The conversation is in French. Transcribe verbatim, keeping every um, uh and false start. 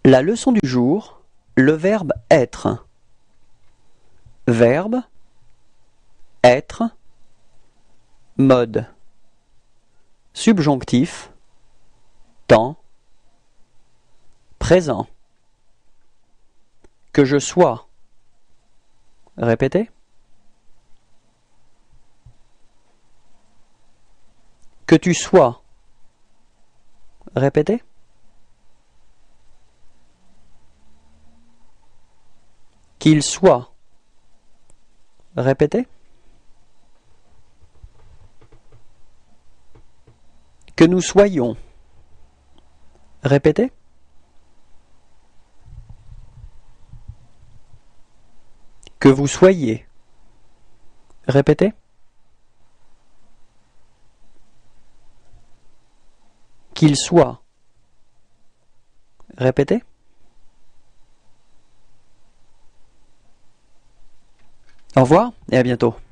La leçon du jour, le verbe être. Verbe, être, mode. Subjonctif, temps, présent. Que je sois. Répétez. Que tu sois. Répétez. Qu'il soit. Répétez. Que nous soyons. Répétez. Que vous soyez. Répétez. Qu'il soit. Répétez. Au revoir et à bientôt.